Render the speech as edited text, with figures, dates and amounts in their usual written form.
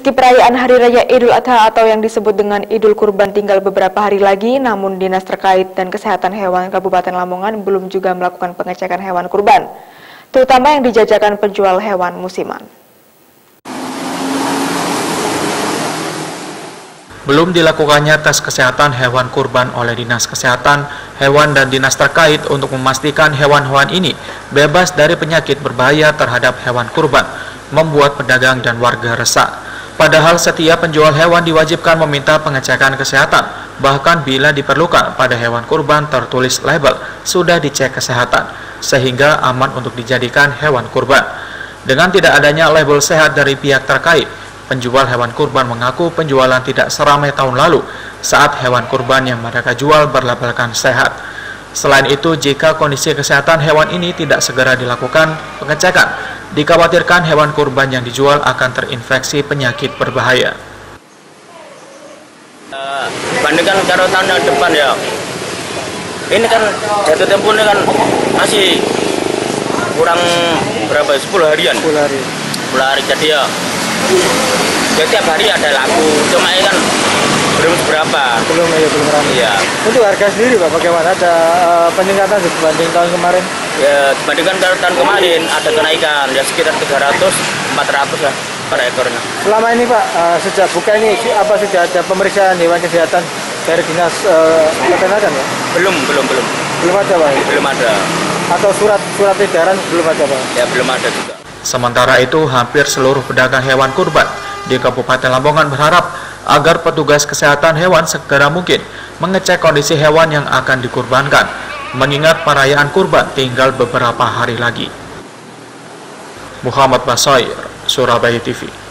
Meski perayaan Hari Raya Idul Adha atau yang disebut dengan Idul Kurban tinggal beberapa hari lagi, namun Dinas terkait dan Kesehatan Hewan Kabupaten Lamongan belum juga melakukan pengecekan hewan kurban, terutama yang dijajakan penjual hewan musiman. Belum dilakukannya tes kesehatan hewan kurban oleh Dinas Kesehatan Hewan dan Dinas terkait untuk memastikan hewan-hewan ini bebas dari penyakit berbahaya terhadap hewan kurban, membuat pedagang dan warga resah. Padahal setiap penjual hewan diwajibkan meminta pengecekan kesehatan, bahkan bila diperlukan pada hewan kurban tertulis label sudah dicek kesehatan, sehingga aman untuk dijadikan hewan kurban. Dengan tidak adanya label sehat dari pihak terkait, penjual hewan kurban mengaku penjualan tidak seramai tahun lalu saat hewan kurban yang mereka jual berlabelkan sehat. Selain itu, jika kondisi kesehatan hewan ini tidak segera dilakukan pengecekan, dikhawatirkan hewan kurban yang dijual akan terinfeksi penyakit berbahaya. Bandingkan karo tahun depan ya, ini kan jatuh temponya kan masih kurang berapa, 10 harian. 10 hari jadi ya tiap hari ada laku, cuma ini kan belum seberapa. Belum ramai. Iya. Untuk harga sendiri Pak, bagaimana? Ada peningkatan dibanding tahun kemarin? Ya, dibandingkan tahun kemarin ada kenaikan, ya sekitar 300-400 lah per ekornya. Selama ini Pak, sejak buka ini apa sudah ada pemeriksaan hewan kesehatan dari Dinas Peternakan ya? Belum ada Pak? Belum ada. Atau surat edaran belum ada Pak? Ya, belum ada juga. Sementara itu, hampir seluruh pedagang hewan kurban di Kabupaten Lamongan berharap agar petugas kesehatan hewan segera mungkin mengecek kondisi hewan yang akan dikurbankan, mengingat perayaan kurban tinggal beberapa hari lagi. Muhammad Basoir, Surabaya TV.